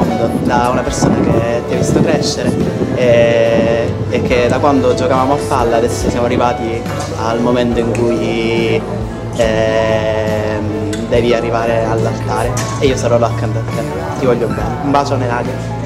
mondo, da una persona che ti ha visto crescere e che da quando giocavamo a palla adesso siamo arrivati al momento in cui devi arrivare all'altare e io sarò là accanto a te. Ti voglio bene. Un bacio Nelaria.